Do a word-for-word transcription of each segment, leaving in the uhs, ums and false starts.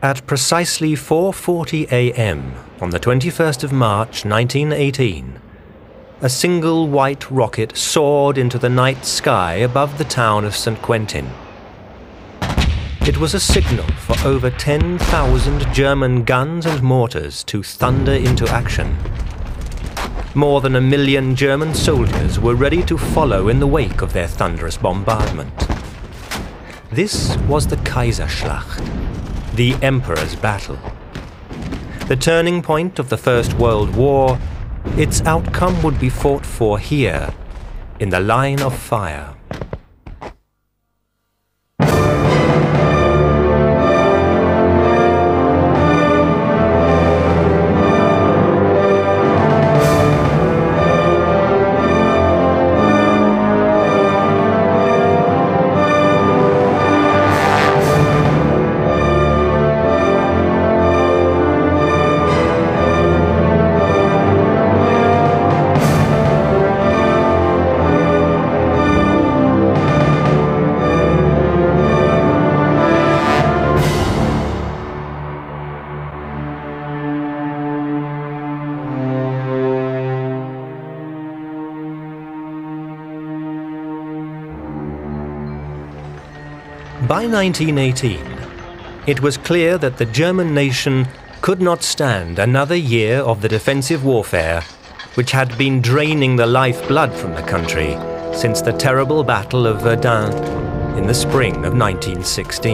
At precisely four forty a m on the twenty-first of March nineteen eighteen, a single white rocket soared into the night sky above the town of Saint Quentin. It was a signal for over ten thousand German guns and mortars to thunder into action. More than a million German soldiers were ready to follow in the wake of their thunderous bombardment. This was the Kaiser Schlacht, the Emperor's Battle. The turning point of the First World War, its outcome would be fought for here, in the line of fire. By nineteen eighteen, it was clear that the German nation could not stand another year of the defensive warfare which had been draining the lifeblood from the country since the terrible Battle of Verdun in the spring of nineteen sixteen.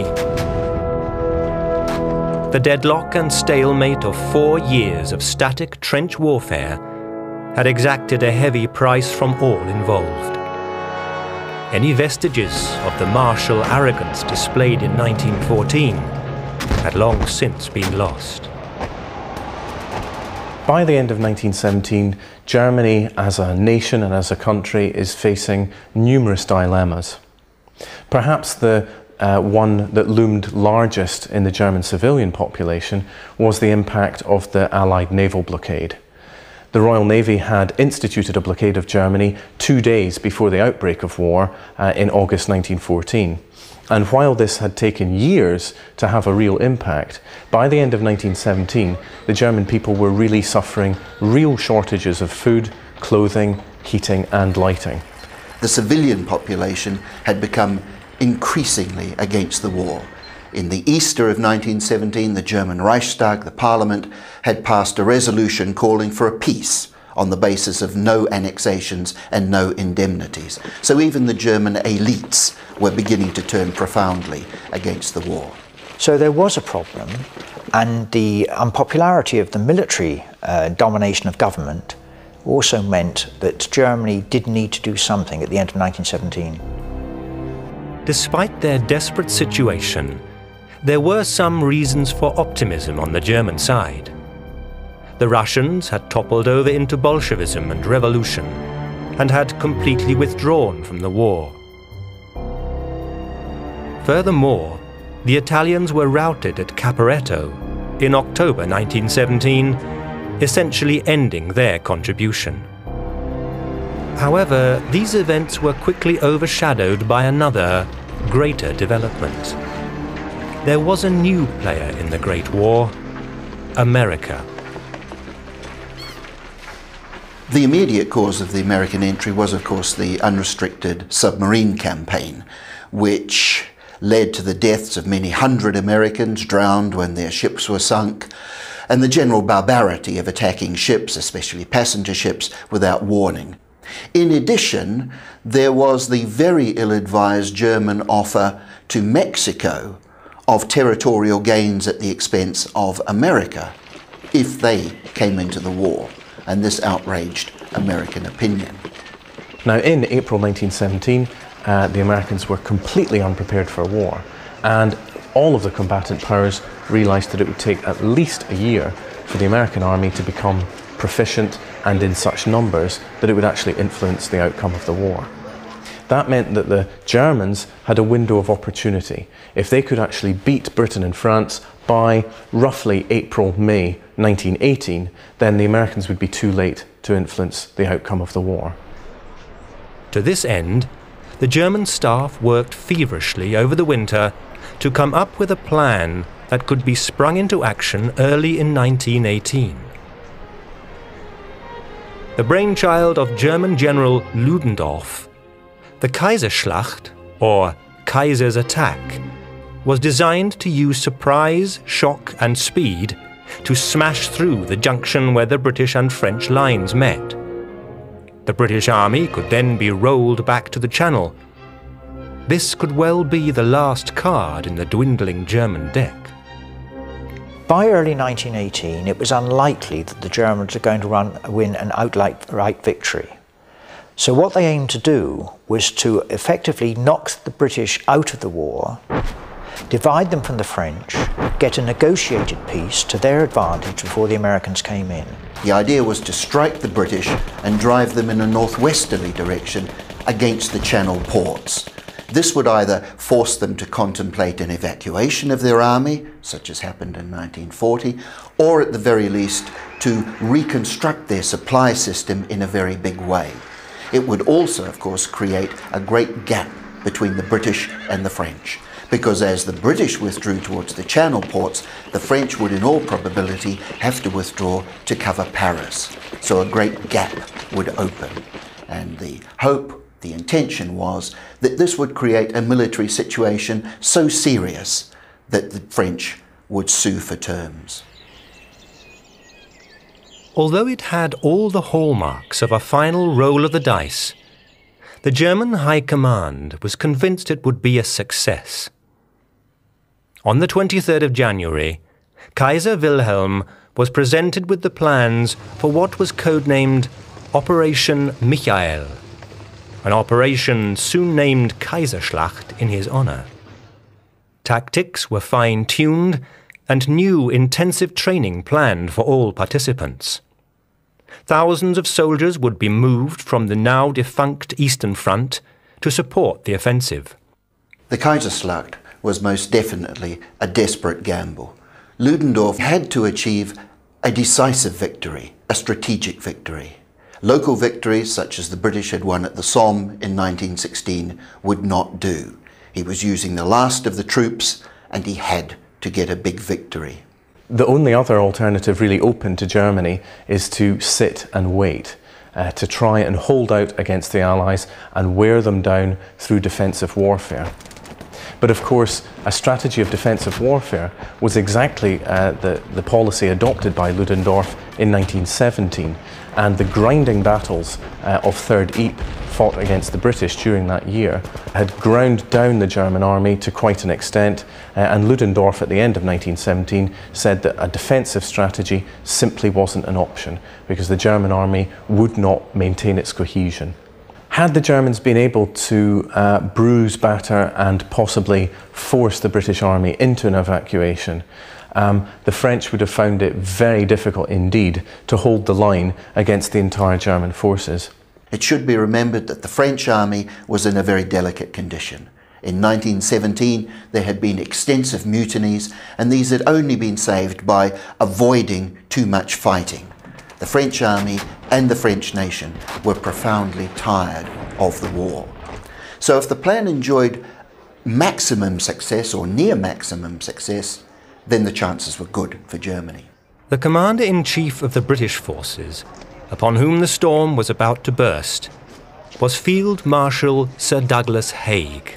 The deadlock and stalemate of four years of static trench warfare had exacted a heavy price from all involved. Any vestiges of the martial arrogance displayed in nineteen fourteen had long since been lost. By the end of nineteen seventeen, Germany as a nation and as a country is facing numerous dilemmas. Perhaps the uh, one that loomed largest in the German civilian population was the impact of the Allied naval blockade. The Royal Navy had instituted a blockade of Germany two days before the outbreak of war uh, in August nineteen fourteen. And while this had taken years to have a real impact, by the end of nineteen seventeen, the German people were really suffering real shortages of food, clothing, heating and lighting. The civilian population had become increasingly against the war. In the Easter of nineteen seventeen, the German Reichstag, the parliament, had passed a resolution calling for a peace on the basis of no annexations and no indemnities. So even the German elites were beginning to turn profoundly against the war. So there was a problem, and the unpopularity of the military uh, domination of government also meant that Germany did need to do something at the end of nineteen seventeen. Despite their desperate situation, there were some reasons for optimism on the German side. The Russians had toppled over into Bolshevism and revolution, and had completely withdrawn from the war. Furthermore, the Italians were routed at Caporetto in October nineteen seventeen, essentially ending their contribution. However, these events were quickly overshadowed by another, greater development. There was a new player in the Great War, America. The immediate cause of the American entry was, of course, the unrestricted submarine campaign, which led to the deaths of many hundred Americans drowned when their ships were sunk, and the general barbarity of attacking ships, especially passenger ships, without warning. In addition, there was the very ill-advised German offer to Mexico of territorial gains at the expense of America if they came into the war, and this outraged American opinion. Now in April nineteen seventeen, uh, the Americans were completely unprepared for war, and all of the combatant powers realized that it would take at least a year for the American army to become proficient and in such numbers that it would actually influence the outcome of the war. That meant that the Germans had a window of opportunity. If they could actually beat Britain and France by roughly April, May nineteen eighteen, then the Americans would be too late to influence the outcome of the war. To this end, the German staff worked feverishly over the winter to come up with a plan that could be sprung into action early in nineteen eighteen. The brainchild of German General Ludendorff, the Kaiserschlacht, or Kaiser's attack, was designed to use surprise, shock and speed to smash through the junction where the British and French lines met. The British Army could then be rolled back to the Channel. This could well be the last card in the dwindling German deck. By early nineteen eighteen, it was unlikely that the Germans were going to run, win an outright victory. So what they aimed to do was to effectively knock the British out of the war, divide them from the French, get a negotiated peace to their advantage before the Americans came in. The idea was to strike the British and drive them in a northwesterly direction against the Channel ports. This would either force them to contemplate an evacuation of their army, such as happened in nineteen forty, or at the very least to reconstruct their supply system in a very big way. It would also, of course, create a great gap between the British and the French, because as the British withdrew towards the Channel ports, the French would in all probability have to withdraw to cover Paris. So a great gap would open, and the hope, the intention was that this would create a military situation so serious that the French would sue for terms. Although it had all the hallmarks of a final roll of the dice, the German High Command was convinced it would be a success. On the twenty-third of January, Kaiser Wilhelm was presented with the plans for what was codenamed Operation Michael, an operation soon named Kaiserschlacht in his honor. Tactics were fine-tuned and new intensive training planned for all participants. Thousands of soldiers would be moved from the now defunct Eastern Front to support the offensive. The Kaiserschlacht was most definitely a desperate gamble. Ludendorff had to achieve a decisive victory, a strategic victory. Local victories, such as the British had won at the Somme in nineteen sixteen, would not do. He was using the last of the troops, and he had to get a big victory. The only other alternative really open to Germany is to sit and wait, uh, to try and hold out against the Allies and wear them down through defensive warfare. But of course, a strategy of defensive warfare was exactly uh, the, the policy adopted by Ludendorff in nineteen seventeen, and the grinding battles uh, of Third Ypres fought against the British during that year had ground down the German army to quite an extent, uh, and Ludendorff at the end of nineteen seventeen said that a defensive strategy simply wasn't an option because the German army would not maintain its cohesion. Had the Germans been able to uh, bruise, batter and possibly force the British army into an evacuation, um, the French would have found it very difficult indeed to hold the line against the entire German forces. It should be remembered that the French army was in a very delicate condition. In nineteen seventeen, there had been extensive mutinies, and these had only been saved by avoiding too much fighting. The French army and the French nation were profoundly tired of the war. So if the plan enjoyed maximum success or near maximum success, then the chances were good for Germany. The Commander-in-Chief of the British forces, upon whom the storm was about to burst, was Field Marshal Sir Douglas Haig.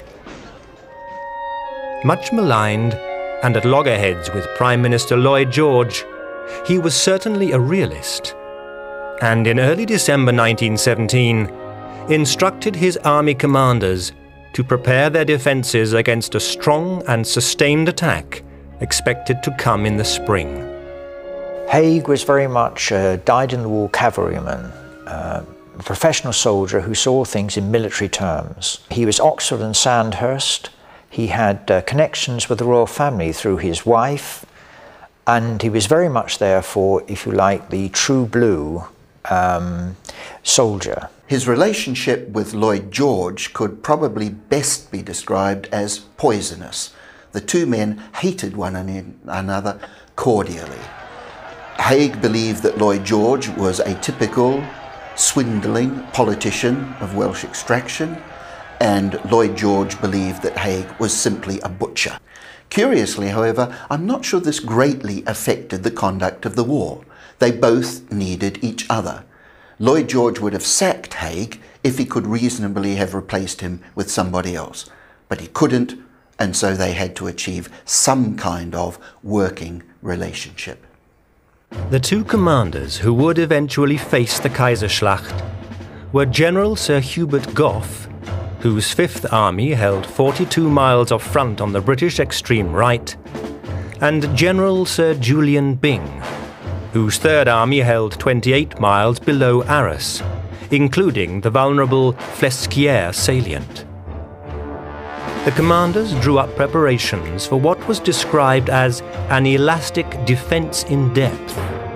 Much maligned and at loggerheads with Prime Minister Lloyd George, he was certainly a realist, and in early December nineteen seventeen instructed his army commanders to prepare their defences against a strong and sustained attack expected to come in the spring. Haig was very much a dyed-in-the-wool cavalryman, uh, a professional soldier who saw things in military terms. He was Oxford and Sandhurst. He had uh, connections with the royal family through his wife, and he was very much there for, if you like, the true blue um, soldier. His relationship with Lloyd George could probably best be described as poisonous. The two men hated one another cordially. Haig believed that Lloyd George was a typical swindling politician of Welsh extraction, and Lloyd George believed that Haig was simply a butcher. Curiously, however, I'm not sure this greatly affected the conduct of the war. They both needed each other. Lloyd George would have sacked Haig if he could reasonably have replaced him with somebody else, but he couldn't, and so they had to achieve some kind of working relationship. The two commanders who would eventually face the Kaiserschlacht were General Sir Hubert Gough, whose Fifth Army held forty-two miles of front on the British extreme right, and General Sir Julian Byng, whose Third Army held twenty-eight miles below Arras, including the vulnerable Flesquières salient. The commanders drew up preparations for what was described as an elastic defense in depth.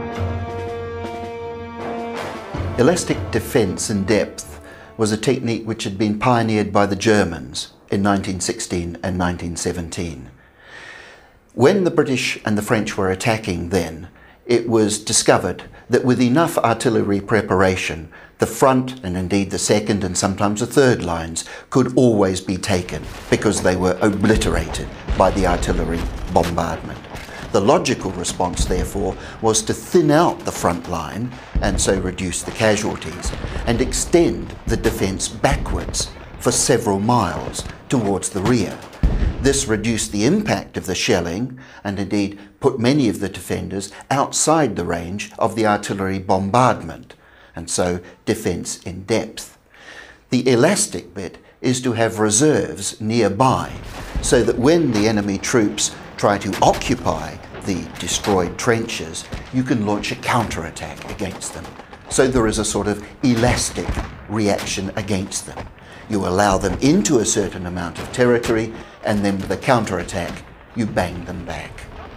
Elastic defense in depth was a technique which had been pioneered by the Germans in nineteen sixteen and nineteen seventeen. When the British and the French were attacking then, it was discovered that with enough artillery preparation, the front and indeed the second and sometimes the third lines could always be taken because they were obliterated by the artillery bombardment. The logical response, therefore, was to thin out the front line and so reduce the casualties and extend the defence backwards for several miles towards the rear. This reduced the impact of the shelling and indeed put many of the defenders outside the range of the artillery bombardment, and so defence in depth. The elastic bit is to have reserves nearby so that when the enemy troops try to occupy the destroyed trenches, you can launch a counterattack against them. So there is a sort of elastic reaction against them. You allow them into a certain amount of territory, and then with a counterattack, you bang them back.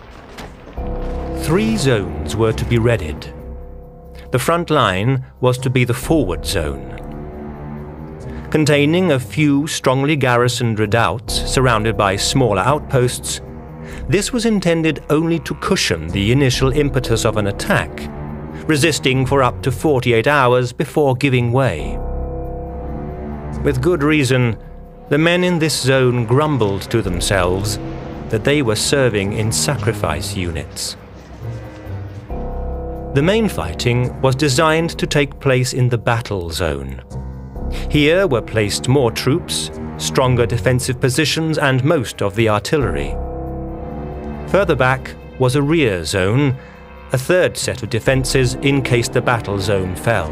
Three zones were to be readied. The front line was to be the forward zone, containing a few strongly garrisoned redoubts surrounded by smaller outposts. This was intended only to cushion the initial impetus of an attack, resisting for up to forty-eight hours before giving way. With good reason, the men in this zone grumbled to themselves that they were serving in sacrifice units. The main fighting was designed to take place in the battle zone. Here were placed more troops, stronger defensive positions, and most of the artillery. Further back was a rear zone, a third set of defences in case the battle zone fell.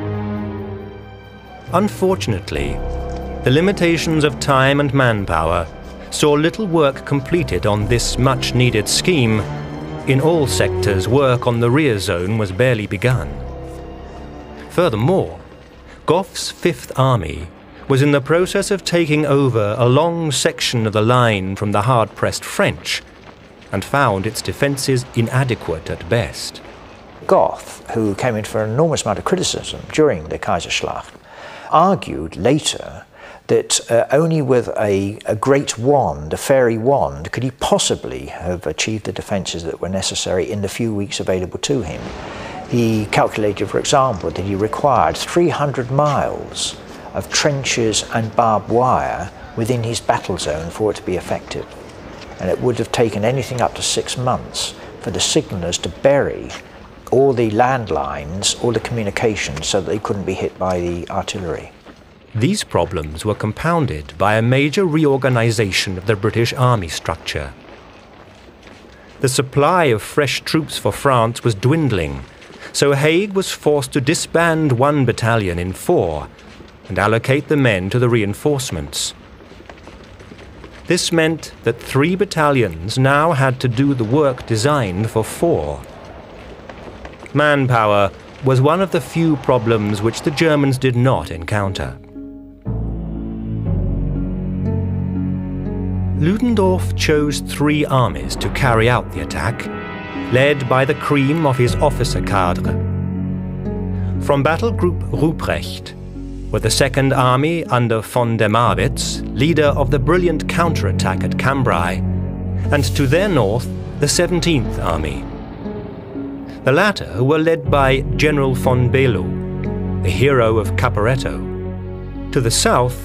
Unfortunately, the limitations of time and manpower saw little work completed on this much-needed scheme. In all sectors, work on the rear zone was barely begun. Furthermore, Gough's Fifth Army was in the process of taking over a long section of the line from the hard-pressed French, and found its defences inadequate at best. Gough, who came in for an enormous amount of criticism during the Kaiserschlacht, argued later that uh, only with a, a great wand, a fairy wand, could he possibly have achieved the defences that were necessary in the few weeks available to him. He calculated, for example, that he required three hundred miles of trenches and barbed wire within his battle zone for it to be effective. And it would have taken anything up to six months for the signallers to bury all the landlines, all the communications, so that they couldn't be hit by the artillery. These problems were compounded by a major reorganization of the British army structure. The supply of fresh troops for France was dwindling, so Haig was forced to disband one battalion in four and allocate the men to the reinforcements. This meant that three battalions now had to do the work designed for four. Manpower was one of the few problems which the Germans did not encounter. Ludendorff chose three armies to carry out the attack, led by the cream of his officer cadre. From Battle Group Ruprecht were the Second Army under von der Marwitz, leader of the brilliant counterattack at Cambrai, and to their north the seventeenth Army. The latter were led by General von Below, the hero of Caporetto. To the south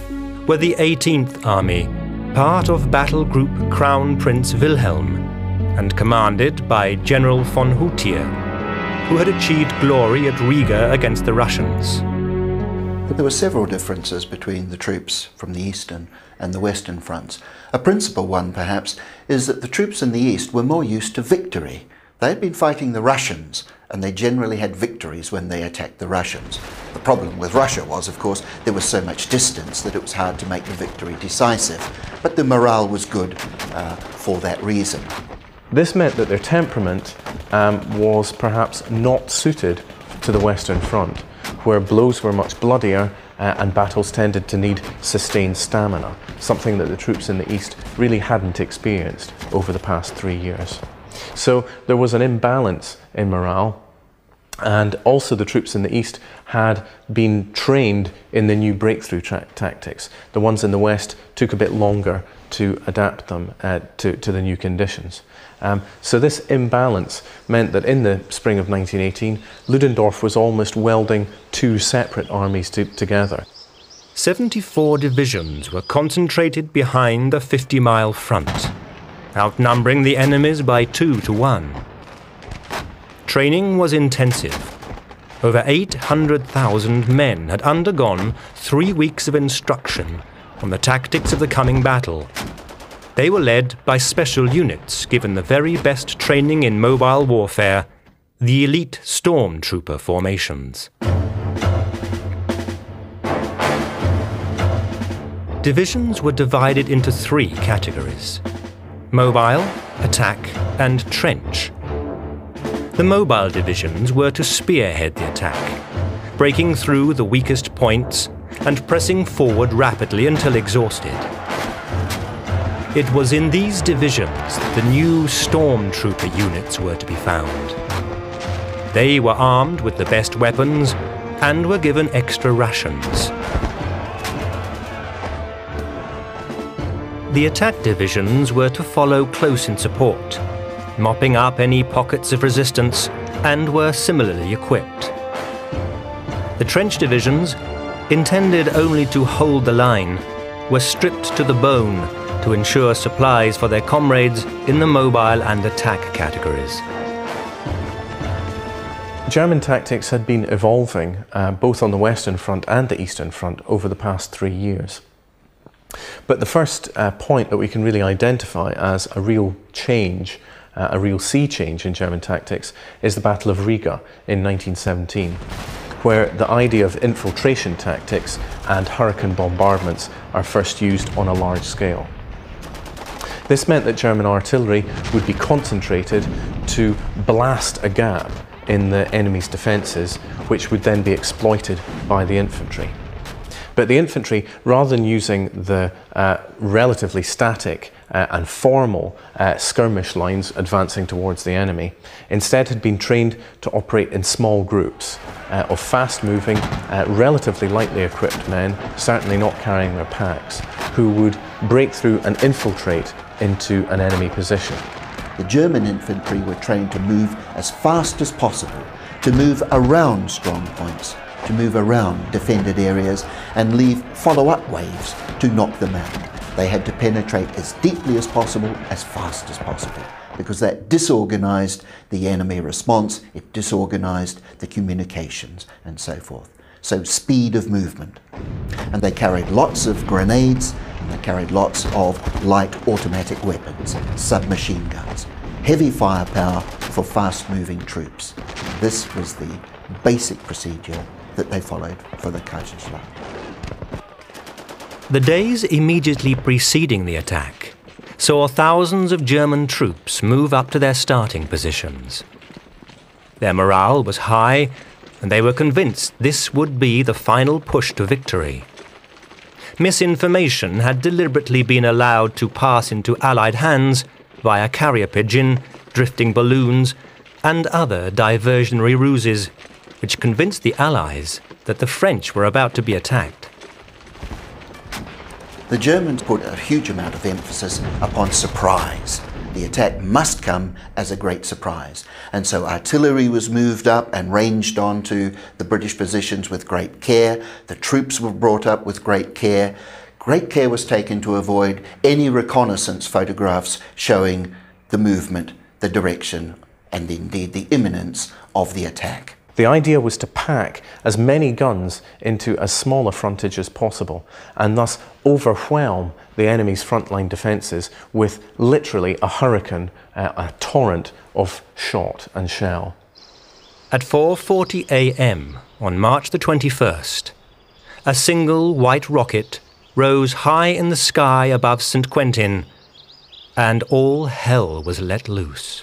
were the eighteenth Army, part of Battle Group Crown Prince Wilhelm, and commanded by General von Houtier, who had achieved glory at Riga against the Russians. There were several differences between the troops from the eastern and the western fronts. A principal one, perhaps, is that the troops in the east were more used to victory. They had been fighting the Russians, and they generally had victories when they attacked the Russians. The problem with Russia was, of course, there was so much distance that it was hard to make the victory decisive. But the morale was good uh, for that reason. This meant that their temperament um, was perhaps not suited to the Western Front, where blows were much bloodier uh, and battles tended to need sustained stamina, something that the troops in the East really hadn't experienced over the past three years. So there was an imbalance in morale, and also the troops in the East had been trained in the new breakthrough tactics. The ones in the West took a bit longer to adapt them uh, to, to the new conditions. Um, so this imbalance meant that in the spring of nineteen eighteen, Ludendorff was almost welding two separate armies to, together. seventy-four divisions were concentrated behind the fifty-mile front, outnumbering the enemies by two to one. Training was intensive. Over eight hundred thousand men had undergone three weeks of instruction on the tactics of the coming battle. They were led by special units given the very best training in mobile warfare, the elite stormtrooper formations. Divisions were divided into three categories: mobile, attack, and trench. The mobile divisions were to spearhead the attack, breaking through the weakest points and pressing forward rapidly until exhausted. It was in these divisions that the new stormtrooper units were to be found. They were armed with the best weapons and were given extra rations. The attack divisions were to follow close in support, mopping up any pockets of resistance, and were similarly equipped. The trench divisions, intended only to hold the line, were stripped to the bone to ensure supplies for their comrades in the mobile and attack categories. German tactics had been evolving uh, both on the Western Front and the Eastern Front over the past three years. But the first uh, point that we can really identify as a real change, uh, a real sea change in German tactics, is the Battle of Riga in nineteen seventeen, where the idea of infiltration tactics and hurricane bombardments are first used on a large scale. This meant that German artillery would be concentrated to blast a gap in the enemy's defences, which would then be exploited by the infantry. But the infantry, rather than using the uh, relatively static uh, and formal uh, skirmish lines advancing towards the enemy, instead had been trained to operate in small groups uh, of fast-moving, uh, relatively lightly equipped men, certainly not carrying their packs, who would break through and infiltrate into an enemy position. The German infantry were trained to move as fast as possible, to move around strong points, to move around defended areas and leave follow-up waves to knock them out. They had to penetrate as deeply as possible, as fast as possible, because that disorganized the enemy response, it disorganized the communications and so forth. So speed of movement. And they carried lots of grenades, and they carried lots of light automatic weapons, submachine guns, heavy firepower for fast-moving troops. This was the basic procedure that they followed for the Kaiser's. The days immediately preceding the attack saw thousands of German troops move up to their starting positions. Their morale was high, and they were convinced this would be the final push to victory. Misinformation had deliberately been allowed to pass into Allied hands via carrier pigeon, drifting balloons, and other diversionary ruses, which convinced the Allies that the French were about to be attacked. The Germans put a huge amount of emphasis upon surprise. The attack must come as a great surprise. And so artillery was moved up and ranged onto the British positions with great care. The troops were brought up with great care. Great care was taken to avoid any reconnaissance photographs showing the movement, the direction, and indeed the imminence of the attack. The idea was to pack as many guns into as small a frontage as possible and thus overwhelm the enemy's frontline defences with literally a hurricane, uh, a torrent of shot and shell. At four forty a m on March the twenty-first, a single white rocket rose high in the sky above Saint Quentin, and all hell was let loose.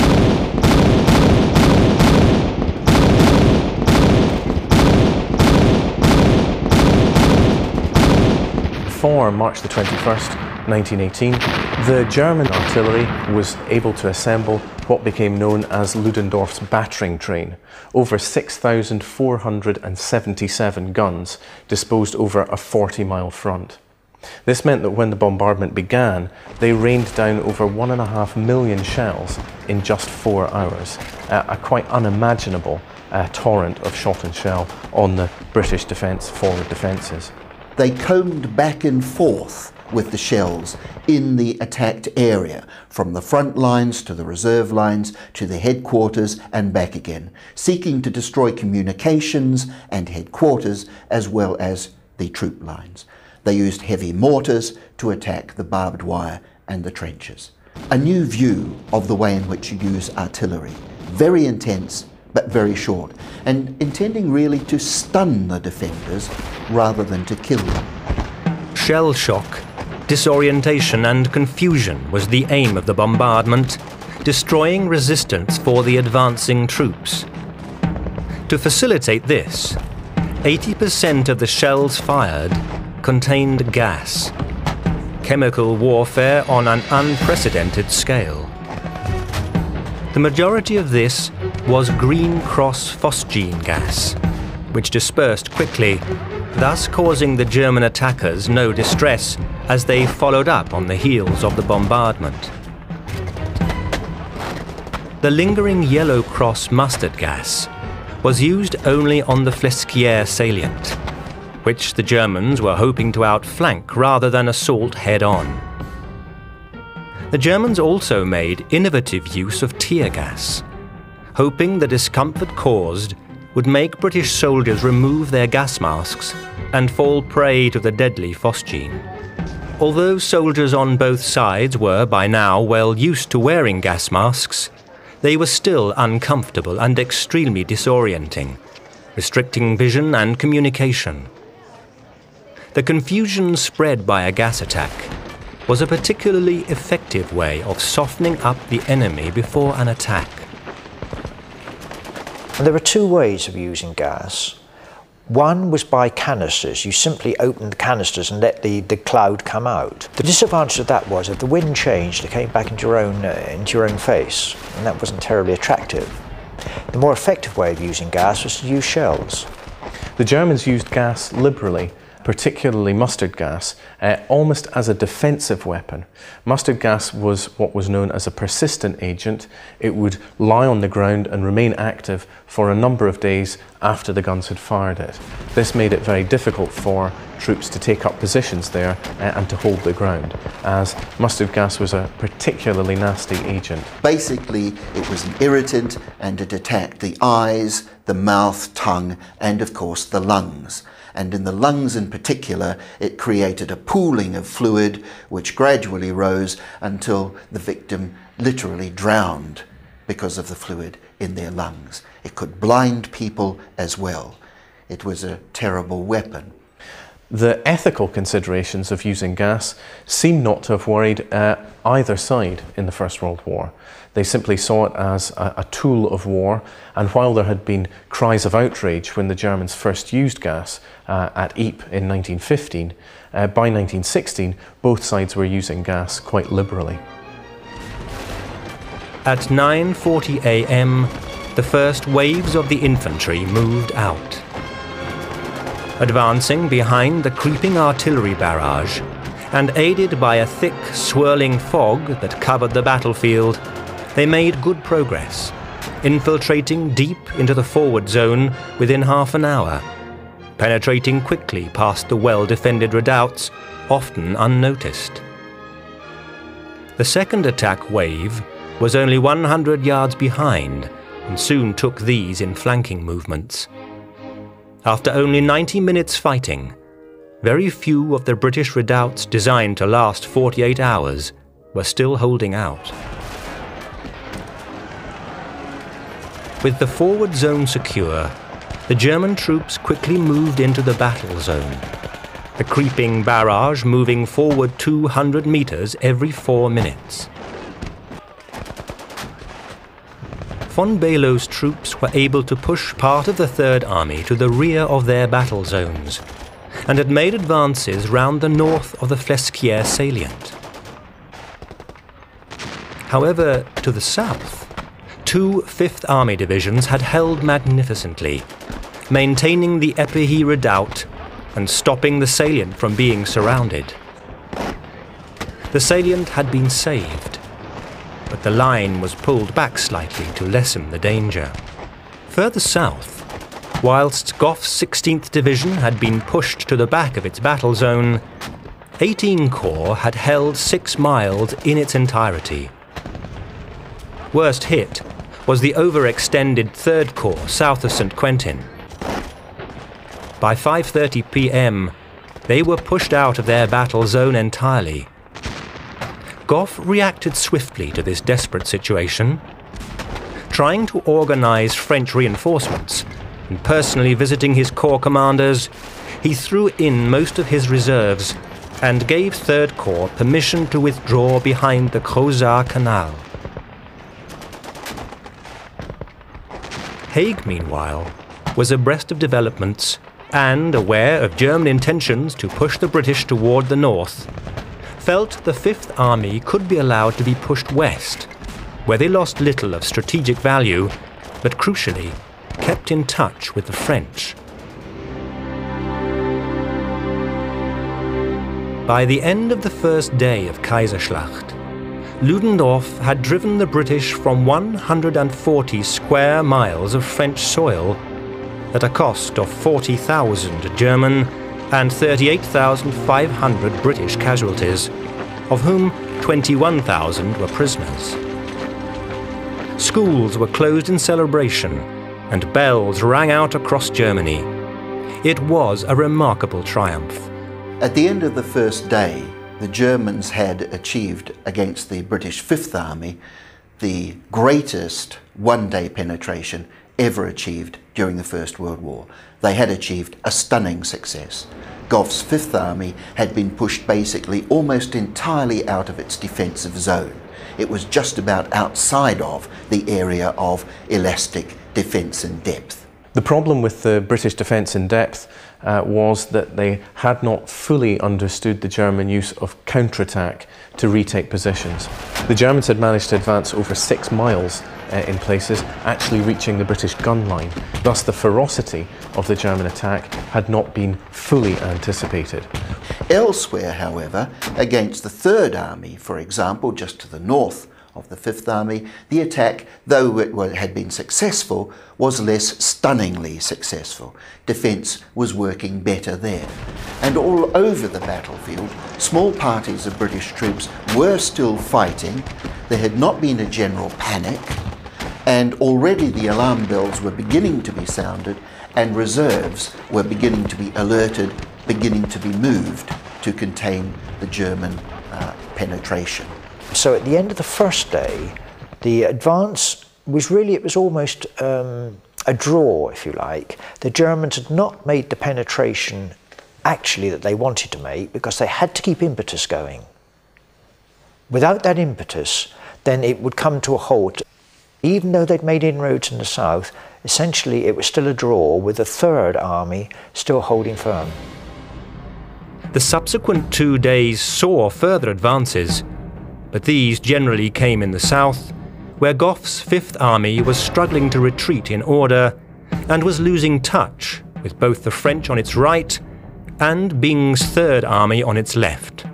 For March the twenty-first, nineteen eighteen, the German artillery was able to assemble what became known as Ludendorff's battering train, over six thousand four hundred seventy-seven guns disposed over a forty mile front. This meant that when the bombardment began, they rained down over one and a half million shells in just four hours, uh, a quite unimaginable uh, torrent of shot and shell on the British defence forward defences. They combed back and forth with the shells in the attacked area, from the front lines to the reserve lines to the headquarters and back again, seeking to destroy communications and headquarters as well as the troop lines. They used heavy mortars to attack the barbed wire and the trenches. A new view of the way in which you use artillery, very intense but very short, and intending really to stun the defenders rather than to kill them. Shell shock, disorientation and confusion was the aim of the bombardment, destroying resistance for the advancing troops. To facilitate this, eighty percent of the shells fired contained gas, chemical warfare on an unprecedented scale. The majority of this was green cross phosgene gas, which dispersed quickly, thus causing the German attackers no distress as they followed up on the heels of the bombardment. The lingering yellow cross mustard gas was used only on the Flesquières salient, which the Germans were hoping to outflank rather than assault head-on. The Germans also made innovative use of tear gas, hoping the discomfort caused would make British soldiers remove their gas masks and fall prey to the deadly phosgene. Although soldiers on both sides were by now well used to wearing gas masks, they were still uncomfortable and extremely disorienting, restricting vision and communication. The confusion spread by a gas attack was a particularly effective way of softening up the enemy before an attack. There were two ways of using gas. One was by canisters. You simply opened the canisters and let the, the cloud come out. The disadvantage of that was if the wind changed, it came back into your own, uh, into your own face, and that wasn't terribly attractive. The more effective way of using gas was to use shells. The Germans used gas liberally, particularly mustard gas, uh, almost as a defensive weapon. Mustard gas was what was known as a persistent agent. It would lie on the ground and remain active for a number of days after the guns had fired it. This made it very difficult for troops to take up positions there uh, and to hold the ground, as mustard gas was a particularly nasty agent. Basically, it was an irritant and it attacked the eyes, the mouth, tongue, and of course the lungs. And in the lungs in particular, it created a pooling of fluid which gradually rose until the victim literally drowned because of the fluid in their lungs. It could blind people as well. It was a terrible weapon. The ethical considerations of using gas seem not to have worried uh, either side in the First World War. They simply saw it as a, a tool of war, and while there had been cries of outrage when the Germans first used gas uh, at Ypres in nineteen fifteen, uh, by nineteen sixteen both sides were using gas quite liberally. At nine forty a m, the first waves of the infantry moved out. Advancing behind the creeping artillery barrage, and aided by a thick, swirling fog that covered the battlefield, they made good progress, infiltrating deep into the forward zone within half an hour, penetrating quickly past the well-defended redoubts often unnoticed. The second attack wave was only one hundred yards behind and soon took these in flanking movements. After only ninety minutes fighting, very few of the British redoubts designed to last forty-eight hours were still holding out. With the forward zone secure, the German troops quickly moved into the battle zone, the creeping barrage moving forward two hundred meters every four minutes. Von Beylo's troops were able to push part of the Third Army to the rear of their battle zones, and had made advances round the north of the Flesquières salient. However, to the south, two Fifth Army divisions had held magnificently, maintaining the Epernay redoubt and stopping the salient from being surrounded. The salient had been saved, but the line was pulled back slightly to lessen the danger. Further south, whilst Gough's sixteenth Division had been pushed to the back of its battle zone, eighteen Corps had held six miles in its entirety. Worst hit was the overextended Third Corps south of Saint Quentin. By five thirty p m, they were pushed out of their battle zone entirely. Gough reacted swiftly to this desperate situation. Trying to organize French reinforcements and personally visiting his corps commanders, he threw in most of his reserves and gave Third Corps permission to withdraw behind the Crozat Canal. Haig, meanwhile, was abreast of developments and, aware of German intentions to push the British toward the north, felt the Fifth Army could be allowed to be pushed west, where they lost little of strategic value, but crucially, kept in touch with the French. By the end of the first day of Kaiserschlacht, Ludendorff had driven the British from one hundred forty square miles of French soil at a cost of forty thousand German and thirty-eight thousand five hundred British casualties, of whom twenty-one thousand were prisoners. Schools were closed in celebration, and bells rang out across Germany. It was a remarkable triumph. At the end of the first day, the Germans had achieved against the British Fifth Army the greatest one-day penetration ever achieved during the First World War. They had achieved a stunning success. Gough's Fifth Army had been pushed basically almost entirely out of its defensive zone. It was just about outside of the area of elastic defence in depth. The problem with the British defence in depth uh, was that they had not fully understood the German use of counterattack to retake positions. The Germans had managed to advance over six miles uh, in places, actually reaching the British gun line. Thus the ferocity of the German attack had not been fully anticipated. Elsewhere, however, against the Third Army, for example, just to the north of the Fifth Army, the attack, though it had been successful, was less stunningly successful. Defence was working better there. And all over the battlefield, small parties of British troops were still fighting. There had not been a general panic, and already the alarm bells were beginning to be sounded, and reserves were beginning to be alerted, beginning to be moved to contain the German uh, penetration. So at the end of the first day, the advance was really, it was almost um, a draw, if you like. The Germans had not made the penetration actually that they wanted to make because they had to keep impetus going. Without that impetus, then it would come to a halt. Even though they'd made inroads in the south, essentially it was still a draw with the Third Army still holding firm. The subsequent two days saw further advances, but these generally came in the south, where Gough's Fifth Army was struggling to retreat in order and was losing touch with both the French on its right and Byng's Third Army on its left.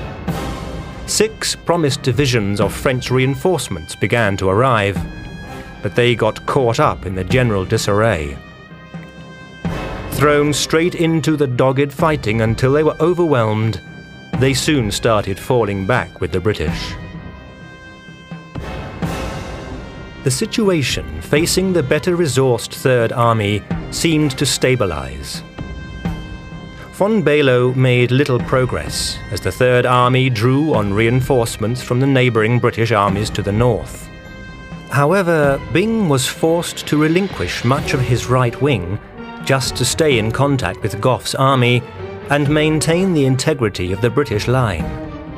Six promised divisions of French reinforcements began to arrive, but they got caught up in the general disarray. Thrown straight into the dogged fighting until they were overwhelmed, they soon started falling back with the British. The situation facing the better-resourced Third Army seemed to stabilise. Von Below made little progress as the Third Army drew on reinforcements from the neighbouring British armies to the north. However, Byng was forced to relinquish much of his right wing just to stay in contact with Gough's army and maintain the integrity of the British line.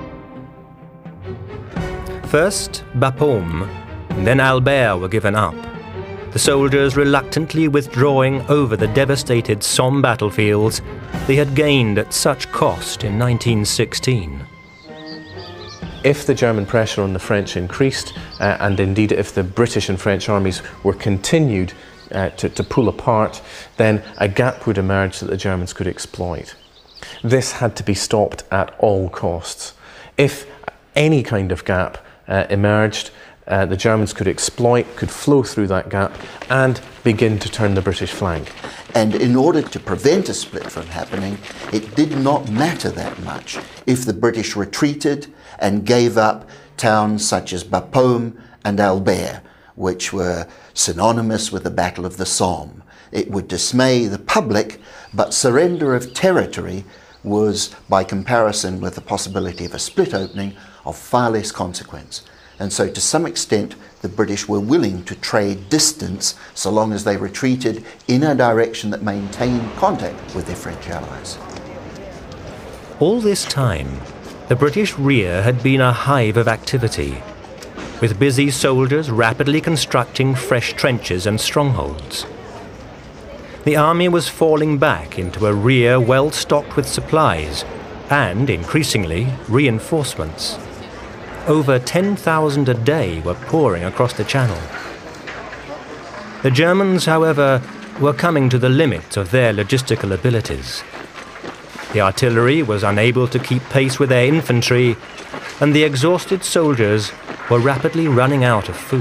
First, Bapaume, then Albert were given up, the soldiers reluctantly withdrawing over the devastated Somme battlefields they had gained at such cost in nineteen sixteen. If the German pressure on the French increased, uh, and indeed if the British and French armies were continued uh, to, to pull apart, then a gap would emerge that the Germans could exploit. This had to be stopped at all costs. If any kind of gap uh, emerged, uh, the Germans could exploit, could flow through that gap and begin to turn the British flank. And in order to prevent a split from happening, it did not matter that much if the British retreated and gave up towns such as Bapaume and Albert, which were synonymous with the Battle of the Somme. It would dismay the public, but surrender of territory was, by comparison with the possibility of a split opening, of far less consequence. And so to some extent the British were willing to trade distance so long as they retreated in a direction that maintained contact with their French allies. All this time, the British rear had been a hive of activity, with busy soldiers rapidly constructing fresh trenches and strongholds. The army was falling back into a rear well stocked with supplies and, increasingly, reinforcements. Over ten thousand a day were pouring across the Channel. The Germans, however, were coming to the limit of their logistical abilities. The artillery was unable to keep pace with their infantry, and the exhausted soldiers were rapidly running out of food.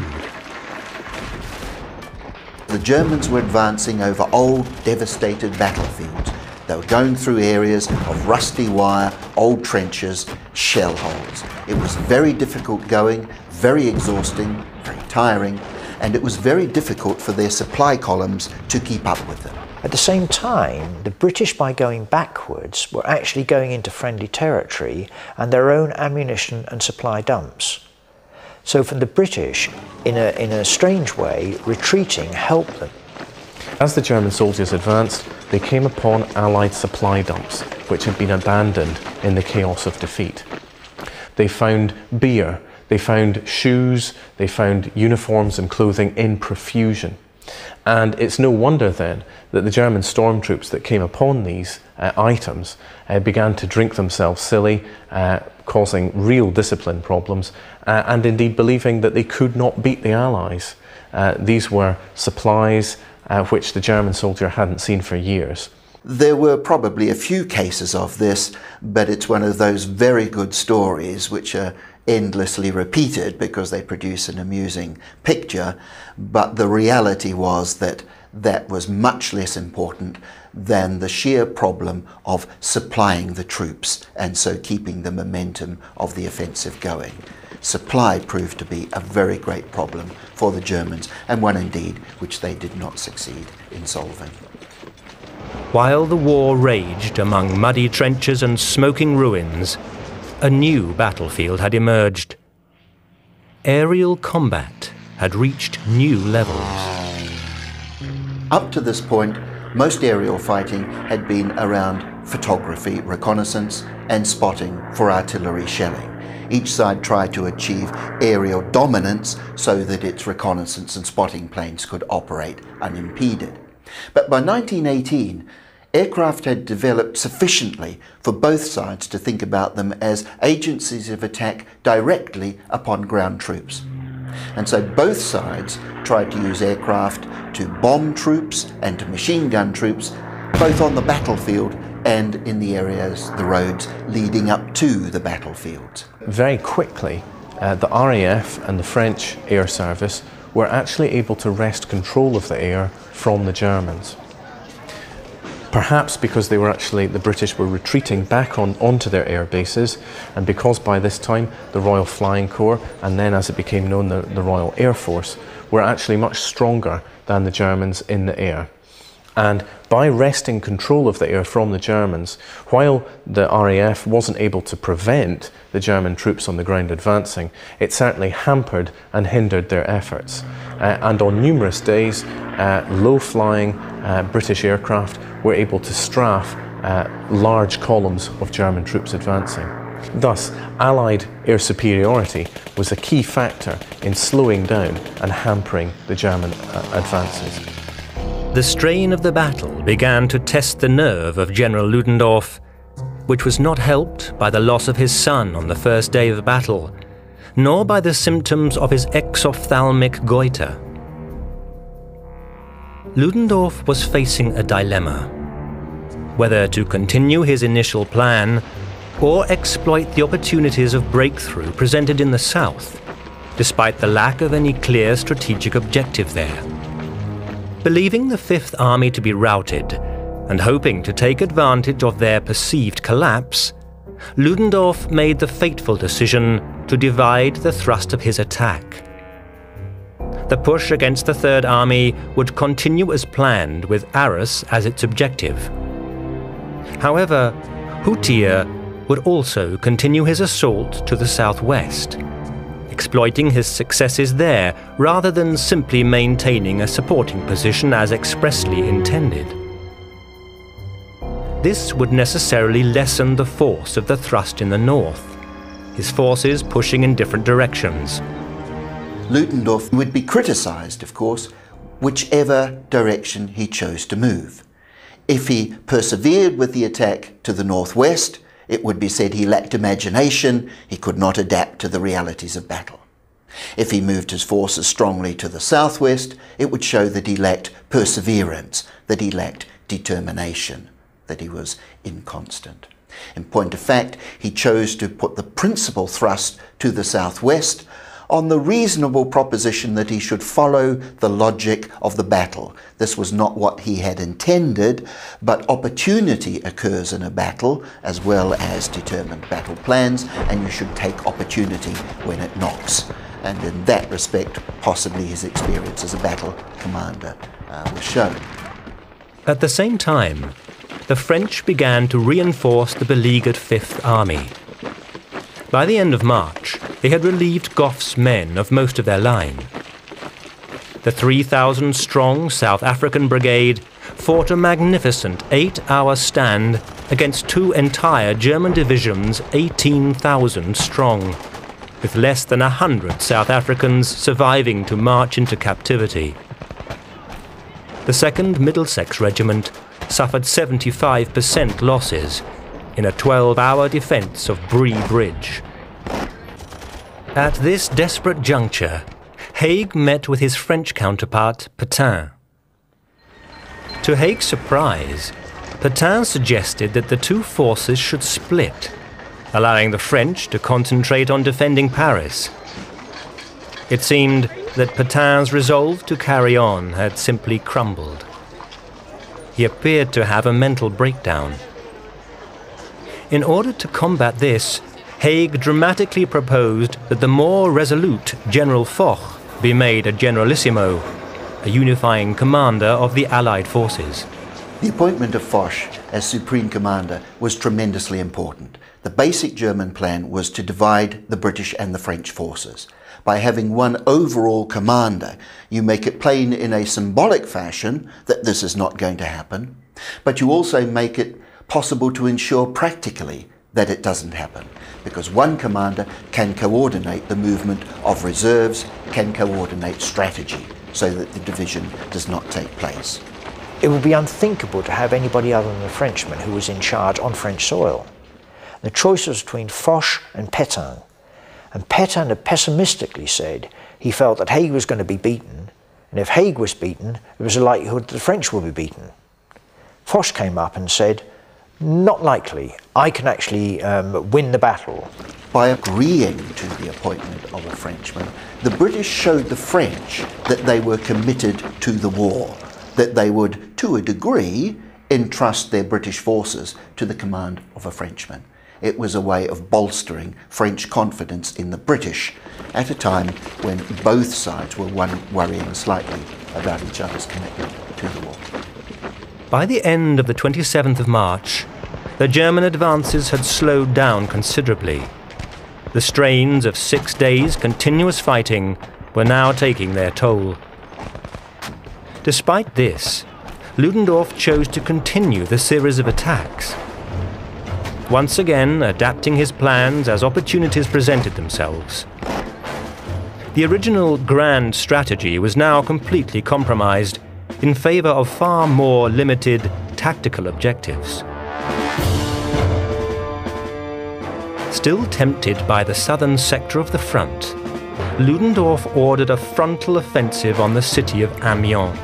The Germans were advancing over old, devastated battlefields. They were going through areas of rusty wire, old trenches, shell holes. It was very difficult going, very exhausting, very tiring, and it was very difficult for their supply columns to keep up with them. At the same time, the British, by going backwards, were actually going into friendly territory and their own ammunition and supply dumps. So for the British, in a, in a strange way, retreating helped them. As the German soldiers advanced, they came upon Allied supply dumps, which had been abandoned in the chaos of defeat. They found beer, they found shoes, they found uniforms and clothing in profusion. And it's no wonder then that the German stormtroops that came upon these uh, items uh, began to drink themselves silly, uh, causing real discipline problems, uh, and indeed believing that they could not beat the Allies. Uh, these were supplies uh, which the German soldier hadn't seen for years. There were probably a few cases of this, but it's one of those very good stories which are endlessly repeated because they produce an amusing picture, but the reality was that that was much less important than the sheer problem of supplying the troops and so keeping the momentum of the offensive going. Supply proved to be a very great problem for the Germans, and one indeed which they did not succeed in solving. While the war raged among muddy trenches and smoking ruins, a new battlefield had emerged. Aerial combat had reached new levels. Up to this point, most aerial fighting had been around photography, reconnaissance, and spotting for artillery shelling. Each side tried to achieve aerial dominance so that its reconnaissance and spotting planes could operate unimpeded. But by nineteen eighteen, aircraft had developed sufficiently for both sides to think about them as agencies of attack directly upon ground troops. And so both sides tried to use aircraft to bomb troops and to machine gun troops, both on the battlefield and in the areas, the roads leading up to the battlefields. Very quickly, uh, the R A F and the French air service were actually able to wrest control of the air from the Germans. perhaps because they were actually, the British were retreating back on, onto their air bases, and because by this time the Royal Flying Corps, and then as it became known the, the Royal Air Force, were actually much stronger than the Germans in the air. And by wresting control of the air from the Germans, while the R A F wasn't able to prevent the German troops on the ground advancing, it certainly hampered and hindered their efforts. Uh, and on numerous days, uh, low-flying uh, British aircraft were able to strafe uh, large columns of German troops advancing. Thus, Allied air superiority was a key factor in slowing down and hampering the German uh, advances. The strain of the battle began to test the nerve of General Ludendorff, which was not helped by the loss of his son on the first day of battle, nor by the symptoms of his exophthalmic goiter. Ludendorff was facing a dilemma: whether to continue his initial plan or exploit the opportunities of breakthrough presented in the south, despite the lack of any clear strategic objective there. Believing the Fifth Army to be routed and hoping to take advantage of their perceived collapse, Ludendorff made the fateful decision to divide the thrust of his attack. The push against the Third Army would continue as planned, with Arras as its objective. However, Hutier would also continue his assault to the southwest, exploiting his successes there rather than simply maintaining a supporting position as expressly intended. This would necessarily lessen the force of the thrust in the north, his forces pushing in different directions. Ludendorff would be criticised, of course, whichever direction he chose to move. If he persevered with the attack to the northwest, it would be said he lacked imagination, he could not adapt to the realities of battle. If he moved his forces strongly to the southwest, it would show that he lacked perseverance, that he lacked determination, that he was inconstant. In point of fact, he chose to put the principal thrust to the southwest on the reasonable proposition that he should follow the logic of the battle. This was not what he had intended, but opportunity occurs in a battle as well as determined battle plans, and you should take opportunity when it knocks. And in that respect, possibly his experience as a battle commander uh, was shown. At the same time, the French began to reinforce the beleaguered Fifth Army. By the end of March, they had relieved Gough's men of most of their line. The three thousand strong South African brigade fought a magnificent eight-hour stand against two entire German divisions eighteen thousand strong, with less than a hundred South Africans surviving to march into captivity. The second Middlesex Regiment suffered seventy-five percent losses in a twelve-hour defence of Brie Bridge. At this desperate juncture, Haig met with his French counterpart, Pétain. To Haig's surprise, Pétain suggested that the two forces should split, allowing the French to concentrate on defending Paris. It seemed that Pétain's resolve to carry on had simply crumbled. He appeared to have a mental breakdown. In order to combat this, Haig dramatically proposed that the more resolute General Foch be made a generalissimo, a unifying commander of the Allied forces. The appointment of Foch as supreme commander was tremendously important. The basic German plan was to divide the British and the French forces. By having one overall commander, you make it plain in a symbolic fashion that this is not going to happen, but you also make it possible to ensure practically that it doesn't happen, because one commander can coordinate the movement of reserves, can coordinate strategy, so that the division does not take place. It would be unthinkable to have anybody other than the Frenchman who was in charge on French soil. The choice was between Foch and Pétain, and Pétain had pessimistically said he felt that Haig was going to be beaten, and if Haig was beaten, there was a likelihood that the French would be beaten. Foch came up and said, "Not likely. I can actually um, win the battle." By agreeing to the appointment of a Frenchman, the British showed the French that they were committed to the war, that they would, to a degree, entrust their British forces to the command of a Frenchman. It was a way of bolstering French confidence in the British at a time when both sides were one worrying slightly about each other's commitment to the war. By the end of the twenty-seventh of March, the German advances had slowed down considerably. The strains of six days' continuous fighting were now taking their toll. Despite this, Ludendorff chose to continue the series of attacks, once again adapting his plans as opportunities presented themselves. The original grand strategy was now completely compromised in favor of far more limited tactical objectives. Still tempted by the southern sector of the front, Ludendorff ordered a frontal offensive on the city of Amiens.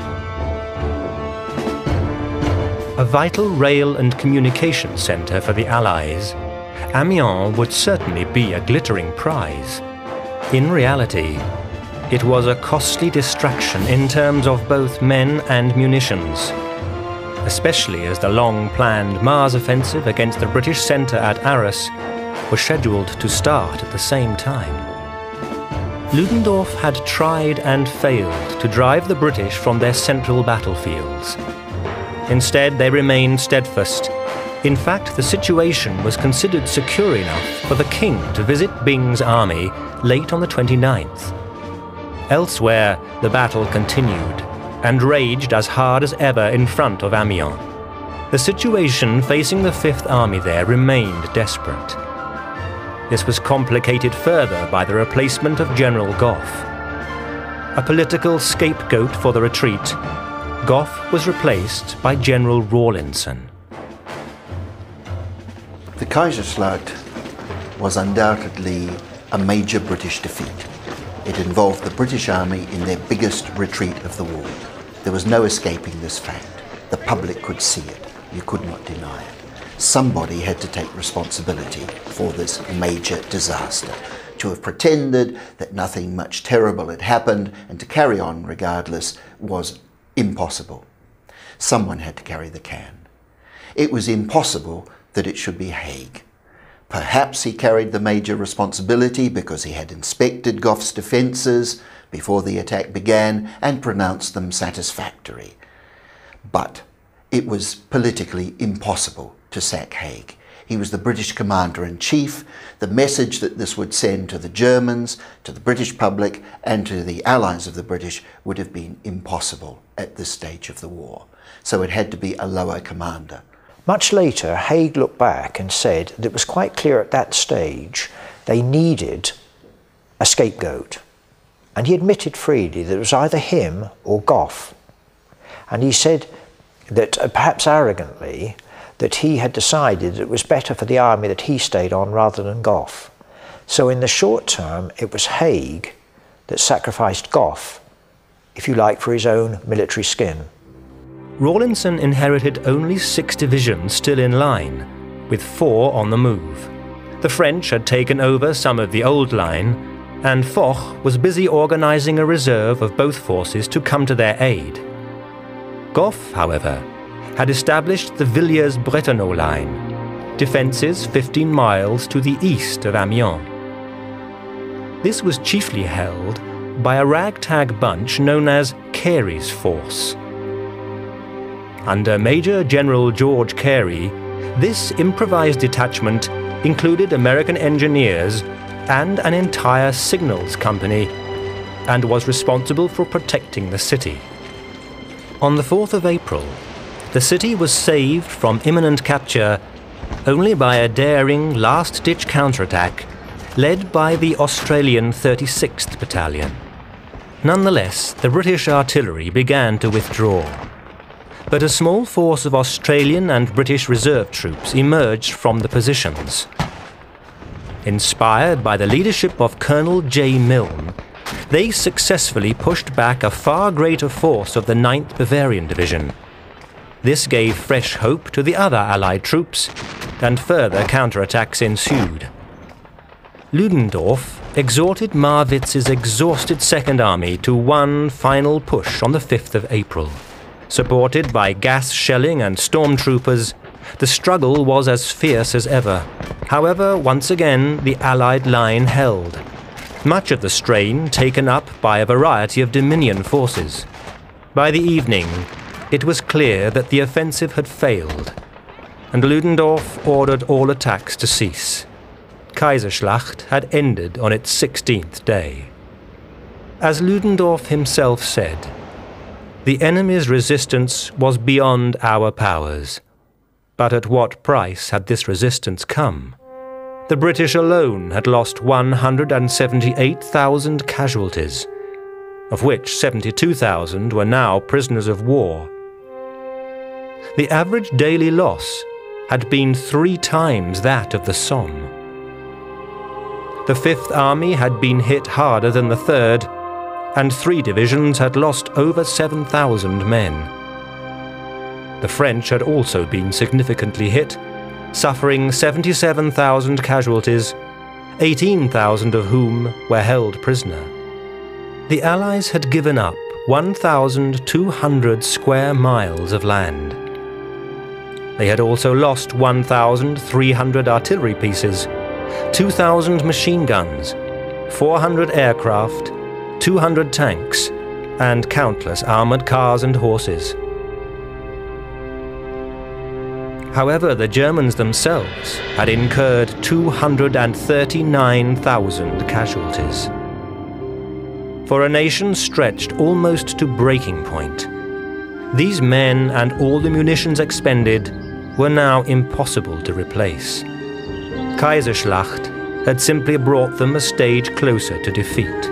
A vital rail and communication centre for the Allies, Amiens would certainly be a glittering prize. In reality, it was a costly distraction in terms of both men and munitions, especially as the long-planned Mars offensive against the British centre at Arras was scheduled to start at the same time. Ludendorff had tried and failed to drive the British from their central battlefields. Instead, they remained steadfast. In fact, the situation was considered secure enough for the king to visit Byng's army late on the twenty-ninth. Elsewhere, the battle continued and raged as hard as ever in front of Amiens. The situation facing the Fifth Army there remained desperate. This was complicated further by the replacement of General Gough. A political scapegoat for the retreat, Gough was replaced by General Rawlinson. The Kaiserschlacht was undoubtedly a major British defeat. It involved the British Army in their biggest retreat of the war. There was no escaping this fact. The public could see it. You could not deny it. Somebody had to take responsibility for this major disaster. To have pretended that nothing much terrible had happened and to carry on regardless was impossible. Someone had to carry the can. It was impossible that it should be Haig. Perhaps he carried the major responsibility because he had inspected Gough's defences before the attack began and pronounced them satisfactory. But it was politically impossible to sack Haig. He was the British Commander-in-Chief. The message that this would send to the Germans, to the British public, and to the allies of the British would have been impossible at this stage of the war. So it had to be a lower commander. Much later, Haig looked back and said that it was quite clear at that stage they needed a scapegoat. And he admitted freely that it was either him or Gough. And he said that, uh, perhaps arrogantly, that he had decided it was better for the army that he stayed on rather than Gough. So in the short term, it was Haig that sacrificed Gough, if you like, for his own military skin. Rawlinson inherited only six divisions still in line, with four on the move. The French had taken over some of the old line, and Foch was busy organising a reserve of both forces to come to their aid. Gough, however, had established the Villiers-Bretonneux line, defences fifteen miles to the east of Amiens. This was chiefly held by a ragtag bunch known as Carey's force. Under Major General George Carey, this improvised detachment included American engineers and an entire signals company, and was responsible for protecting the city. On the fourth of April, the city was saved from imminent capture only by a daring last-ditch counterattack led by the Australian thirty-sixth Battalion. Nonetheless, the British artillery began to withdraw. But a small force of Australian and British reserve troops emerged from the positions. Inspired by the leadership of Colonel J. Milne, they successfully pushed back a far greater force of the ninth Bavarian Division. This gave fresh hope to the other Allied troops, and further counterattacks ensued. Ludendorff exhorted Marwitz's exhausted Second Army to one final push on the fifth of April, Supported by gas shelling and stormtroopers, the struggle was as fierce as ever. However, once again, the Allied line held, much of the strain taken up by a variety of Dominion forces. By the evening, it was clear that the offensive had failed, and Ludendorff ordered all attacks to cease. Kaiserschlacht had ended on its sixteenth day. As Ludendorff himself said, "The enemy's resistance was beyond our powers. But at what price had this resistance come? The British alone had lost one hundred seventy-eight thousand casualties, of which seventy-two thousand were now prisoners of war. The average daily loss had been three times that of the Somme. The Fifth Army had been hit harder than the Third, and three divisions had lost over seven thousand men. The French had also been significantly hit, suffering seventy-seven thousand casualties, eighteen thousand of whom were held prisoner. The Allies had given up one thousand two hundred square miles of land. They had also lost one thousand three hundred artillery pieces, two thousand machine guns, four hundred aircraft, two hundred tanks, and countless armored cars and horses. However, the Germans themselves had incurred two hundred thirty-nine thousand casualties. For a nation stretched almost to breaking point, these men and all the munitions expended were now impossible to replace. Kaiserschlacht had simply brought them a stage closer to defeat.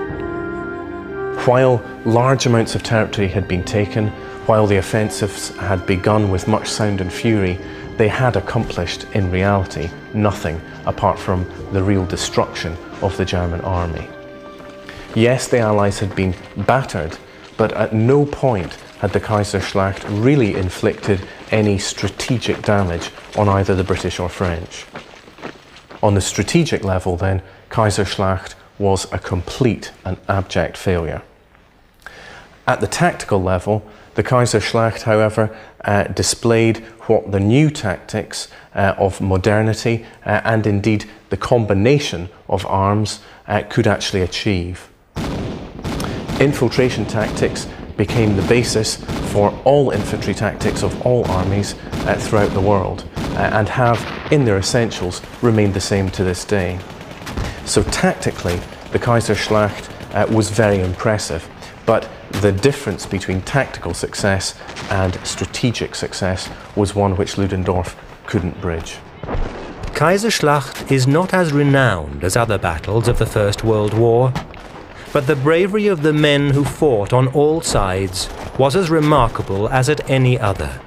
While large amounts of territory had been taken, while the offensives had begun with much sound and fury, they had accomplished, in reality, nothing apart from the real destruction of the German army. Yes, the Allies had been battered, but at no point had the Kaiserschlacht really inflicted any strategic damage on either the British or French. On the strategic level, then, Kaiserschlacht was a complete and abject failure. At the tactical level, the Kaiserschlacht, however, uh, displayed what the new tactics uh, of modernity uh, and indeed the combination of arms uh, could actually achieve. Infiltration tactics became the basis for all infantry tactics of all armies uh, throughout the world uh, and have, in their essentials, remained the same to this day. So tactically, the Kaiserschlacht uh, was very impressive, but the difference between tactical success and strategic success was one which Ludendorff couldn't bridge. Kaiserschlacht is not as renowned as other battles of the First World War, but the bravery of the men who fought on all sides was as remarkable as at any other.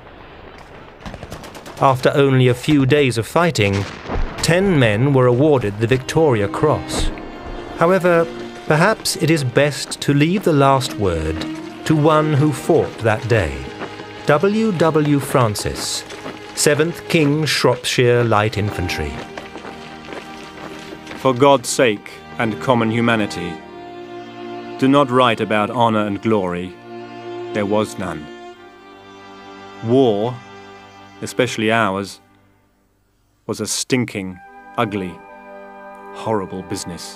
After only a few days of fighting, ten men were awarded the Victoria Cross. However, perhaps it is best to leave the last word to one who fought that day, W W Francis, seventh King Shropshire Light Infantry. For God's sake and common humanity, do not write about honor and glory. There was none. War, especially ours, was a stinking, ugly, horrible business.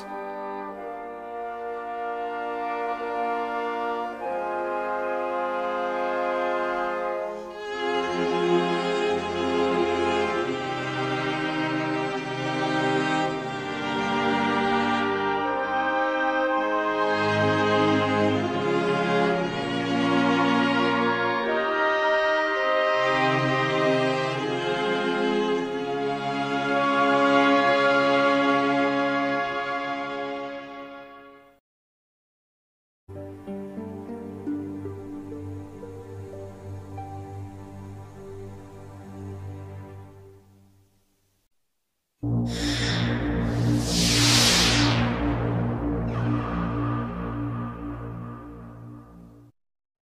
You